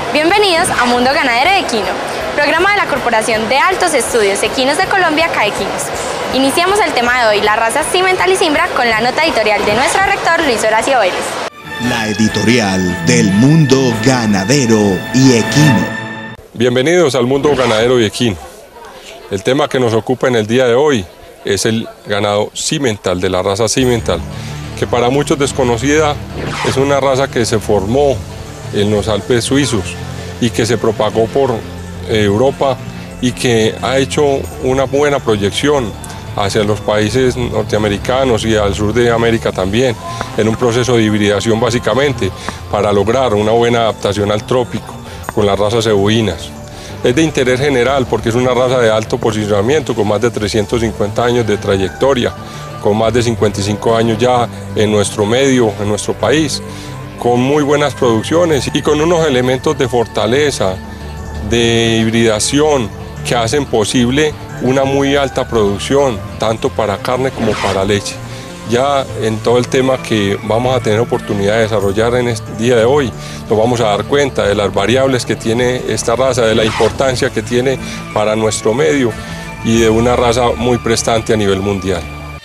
Bienvenidos a Mundo Ganadero de Equino, programa de la Corporación de Altos Estudios Equinos de Colombia, CAEquinos. Iniciamos el tema de hoy, la raza Simmental y Cimbra, con la nota editorial de nuestro rector Luis Horacio Vélez. La editorial del Mundo Ganadero y Equino. Bienvenidos al Mundo Ganadero y Equino. El tema que nos ocupa en el día de hoy es el ganado Simmental, de la raza Simmental, que para muchos desconocida, es una raza que se formó en los Alpes suizos y que se propagó por Europa y que ha hecho una buena proyección hacia los países norteamericanos y al sur de América también, en un proceso de hibridación básicamente para lograr una buena adaptación al trópico con las razas cebuinas. Es de interés general porque es una raza de alto posicionamiento con más de 350 años de trayectoria, con más de 55 años ya en nuestro medio, en nuestro país, con muy buenas producciones y con unos elementos de fortaleza, de hibridación que hacen posible una muy alta producción, tanto para carne como para leche. Ya en todo el tema que vamos a tener oportunidad de desarrollar en este día de hoy, nos vamos a dar cuenta de las variables que tiene esta raza, de la importancia que tiene para nuestro medio y de una raza muy prestante a nivel mundial.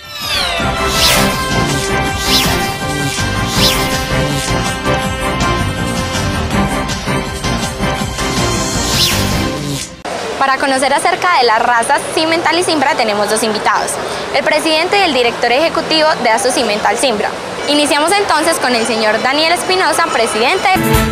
Para conocer acerca de las razas Simmental y Cimbra tenemos dos invitados, el presidente y el director ejecutivo de ASO Simmental Cimbra. Iniciamos entonces con el señor Daniel Espinosa, presidente.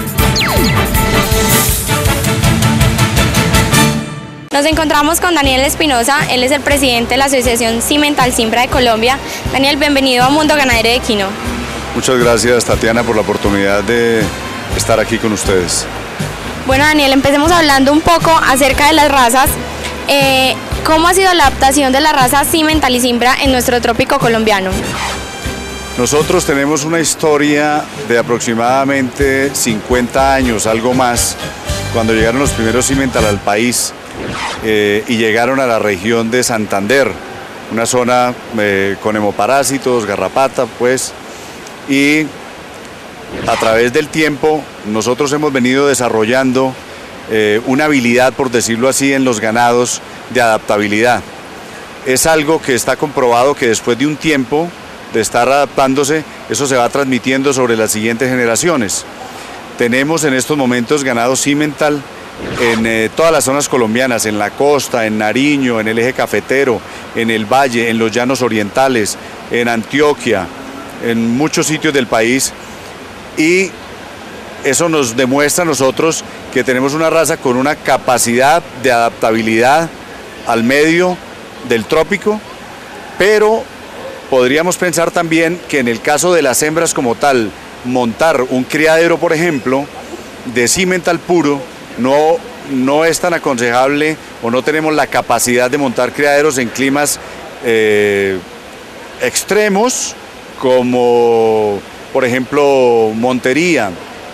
Nos encontramos con Daniel Espinosa, él es el presidente de la Asociación Simmental Cimbra de Colombia. Daniel, bienvenido a Mundo Ganadero de Equino. Muchas gracias, Tatiana, por la oportunidad de estar aquí con ustedes. Bueno, Daniel, empecemos hablando un poco acerca de las razas. ¿Cómo ha sido la adaptación de la raza Simmental y Cimbra en nuestro trópico colombiano? Nosotros tenemos una historia de aproximadamente 50 años, algo más, cuando llegaron los primeros Simmental al país y llegaron a la región de Santander, una zona con hemoparásitos, garrapata, pues, y a través del tiempo nosotros hemos venido desarrollando una habilidad, por decirlo así, en los ganados de adaptabilidad. Es algo que está comprobado que después de un tiempo de estar adaptándose, eso se va transmitiendo sobre las siguientes generaciones. Tenemos en estos momentos ganados Simmental en todas las zonas colombianas, en la costa, en Nariño, en el eje cafetero, en el valle, en los llanos orientales, en Antioquia, en muchos sitios del país. Y eso nos demuestra a nosotros que tenemos una raza con una capacidad de adaptabilidad al medio del trópico, pero podríamos pensar también que en el caso de las hembras como tal, montar un criadero, por ejemplo, de Simmental puro, no es tan aconsejable o no tenemos la capacidad de montar criaderos en climas extremos como, por ejemplo, Montería.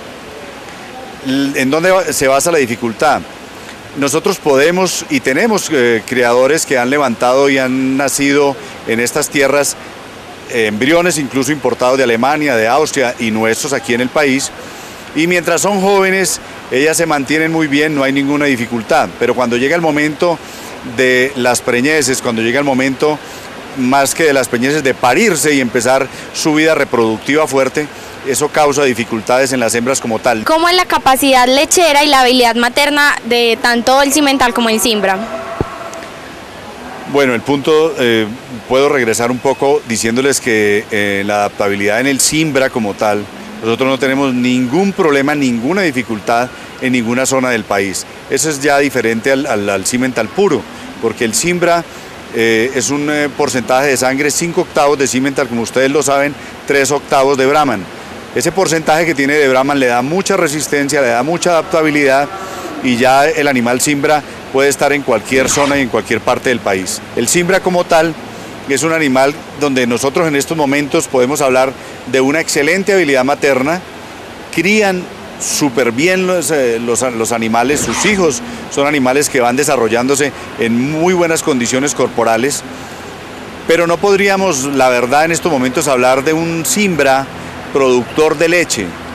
¿En dónde se basa la dificultad? Nosotros podemos y tenemos criadores que han levantado y han nacido en estas tierras embriones incluso importados de Alemania, de Austria y nuestros aquí en el país, y mientras son jóvenes ellas se mantienen muy bien, no hay ninguna dificultad, pero cuando llega el momento de las preñeces, cuando llega el momento más que de las preñeces de parirse y empezar su vida reproductiva fuerte, eso causa dificultades en las hembras como tal. ¿Cómo es la capacidad lechera y la habilidad materna de tanto el Simmental como el Cimbra? Bueno, el punto, puedo regresar un poco diciéndoles que la adaptabilidad en el Cimbra como tal, nosotros no tenemos ningún problema, ninguna dificultad en ninguna zona del país. Eso es ya diferente al Simmental puro, porque el Cimbra es un porcentaje de sangre 5 octavos de Simmental, como ustedes lo saben, 3 octavos de Brahman. Ese porcentaje que tiene de Brahman le da mucha resistencia, le da mucha adaptabilidad y ya el animal Cimbra puede estar en cualquier zona y en cualquier parte del país. El Cimbra como tal es un animal donde nosotros en estos momentos podemos hablar de una excelente habilidad materna, crían súper bien los animales, sus hijos son animales que van desarrollándose en muy buenas condiciones corporales, pero no podríamos, la verdad, en estos momentos hablar de un Cimbra productor de leche.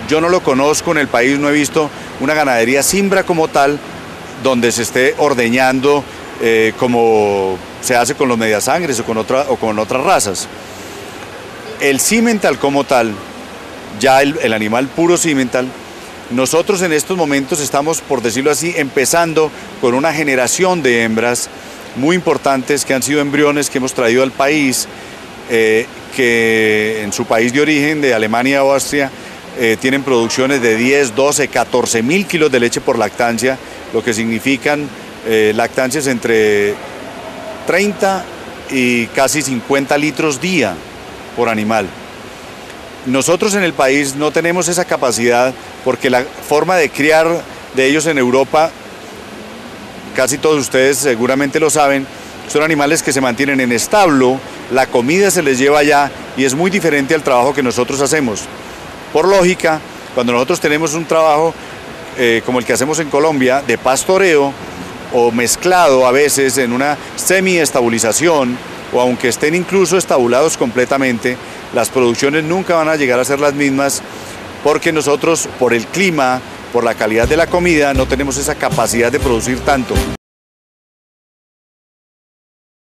yo no lo conozco en el país, no he visto una ganadería cimbra como tal, donde se esté ordeñando como se hace con los mediasangres o con otras razas. El cimental como tal, ya el animal puro cimental, nosotros en estos momentos estamos, por decirlo así, empezando con una generación de hembras muy importantes que han sido embriones que hemos traído al país, que en su país de origen, de Alemania o Austria, tienen producciones de 10, 12, 14 mil kilos de leche por lactancia, lo que significan lactancias entre 30 y casi 50 litros día por animal. Nosotros en el país no tenemos esa capacidad porque la forma de criar de ellos en Europa, casi todos ustedes seguramente lo saben, son animales que se mantienen en establo, la comida se les lleva allá y es muy diferente al trabajo que nosotros hacemos. Por lógica, cuando nosotros tenemos un trabajo como el que hacemos en Colombia, de pastoreo o mezclado a veces en una semi-estabulización, o aunque estén incluso estabulados completamente, las producciones nunca van a llegar a ser las mismas porque nosotros, por el clima, por la calidad de la comida, no tenemos esa capacidad de producir tanto.